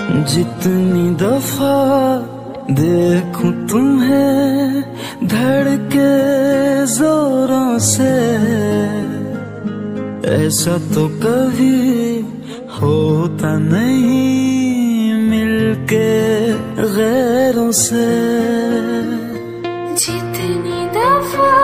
जितनी दफा देखूं तुम्हें धड़के जोरों से, ऐसा तो कभी होता नहीं मिलके गैरों से। जितनी दफा